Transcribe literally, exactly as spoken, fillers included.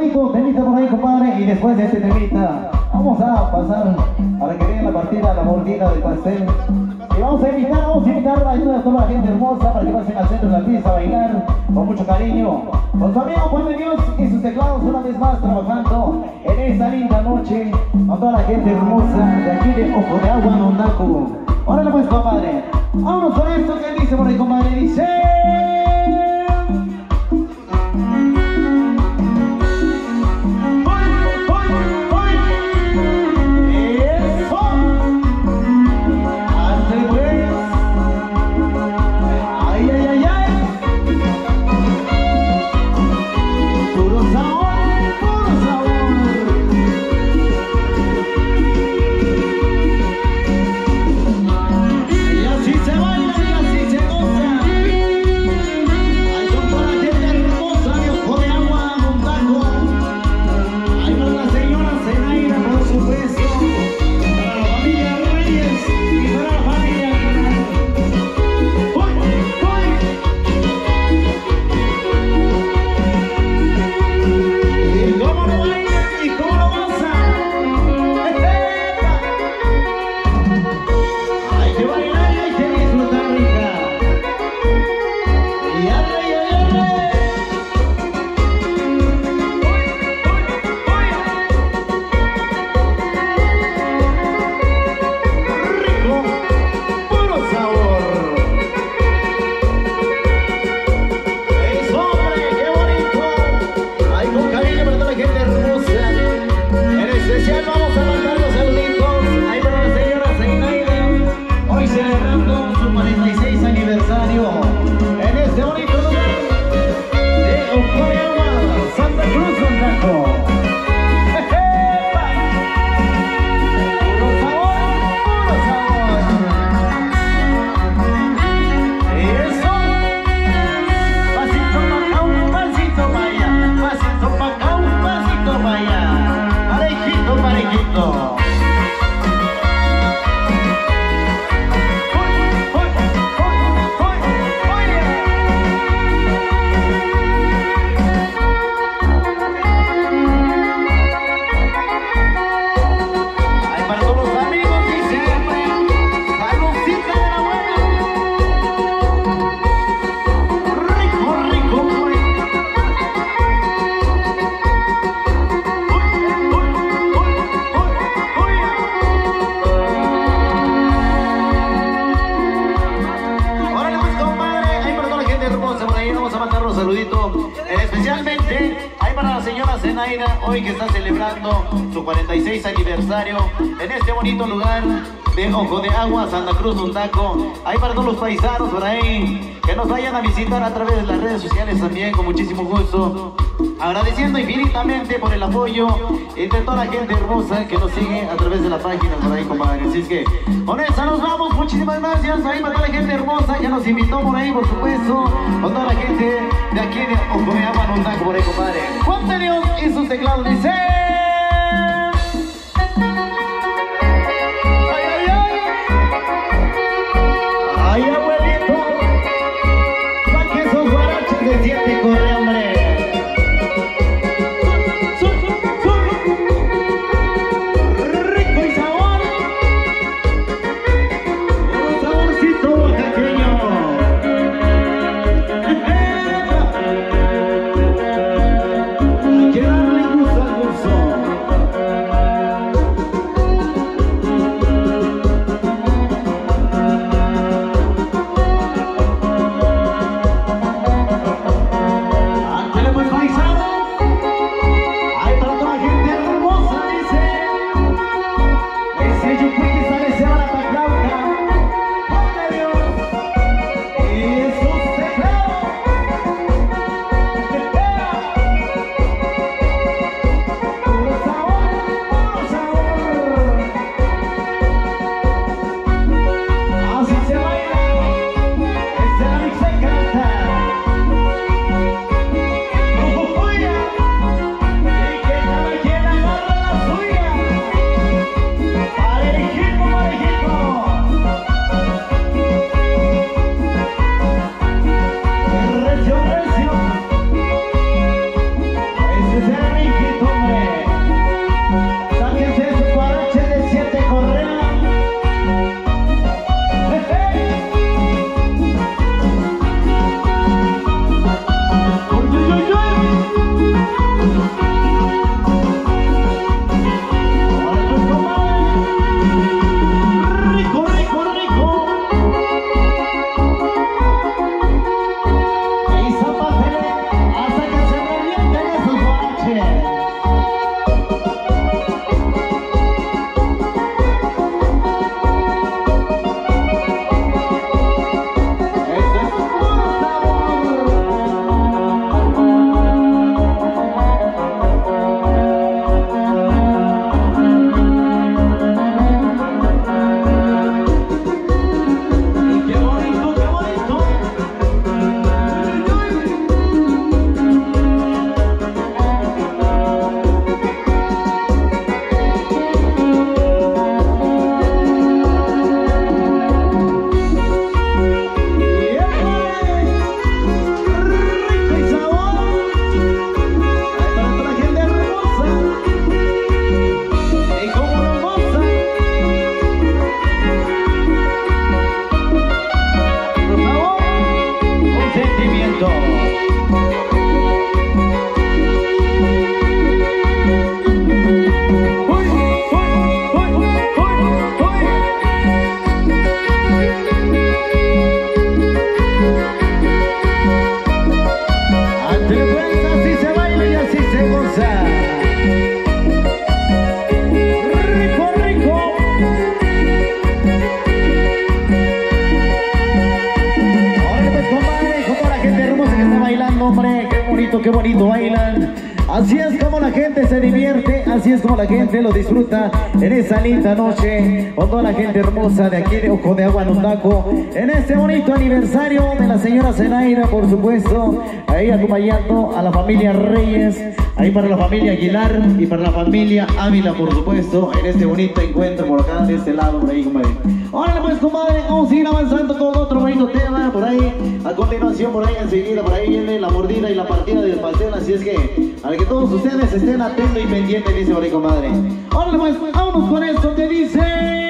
bonito temita por ahí, compadre. Y después de este temita, vamos a pasar para que vean la partida, la mordida del pastel. Y vamos a invitar, vamos a invitar la ayuda de toda la gente hermosa para que pasen al centro de la pista a bailar con mucho cariño. Con su amigo Juan de Dios y sus teclados una vez más trabajando en esta linda noche con toda la gente hermosa de aquí de Ojo de Agua, Nondaco. Órale pues, compadre. Vámonos con esto que dice por ahí, compadre. Dice... Hoy que está celebrando su cuarenta y seis aniversario en este bonito lugar de Ojo de Agua, Santa Cruz, Nondaco. Ahí para todos los paisanos por ahí que nos vayan a visitar a través de las redes sociales también, con muchísimo gusto. Agradeciendo infinitamente por el apoyo y de toda la gente hermosa que nos sigue a través de la página por ahí, compadre. Así es que con esa nos vamos. Muchísimas gracias ahí para toda la gente hermosa que nos invitó por ahí, por supuesto. Con toda la gente de aquí de Ojo de Agua, Nondaco por ahí, compadre. Juan de Dios y sus teclados dice... ¡Ay, abuelito! ¡Saque esos guaraches de siete corre, hombre! ¡Rico y sabor! ¡Un saborcito oaxaqueño! Hay que darle gusto al gusto. noche. Qué bonito bailan. Así es como la gente se divierte, así es como la gente lo disfruta en esa linda noche, con toda la gente hermosa de aquí de Ojo de Agua Nundaco, en este bonito aniversario de la señora Zenaida, por supuesto, ahí acompañando a la familia Reyes, ahí para la familia Aguilar y para la familia Ávila, por supuesto, en este bonito encuentro por acá, de este lado, por ahí, comadre. Órale pues, comadre, vamos a ir avanzando con otro bonito tema, por ahí, a continuación, por ahí enseguida, por ahí viene la mordida y la partida del pastel, así es que, al que todos ustedes estén atentos y pendientes, dice por ahí, comadre. Órale pues, vámonos con esto que dice...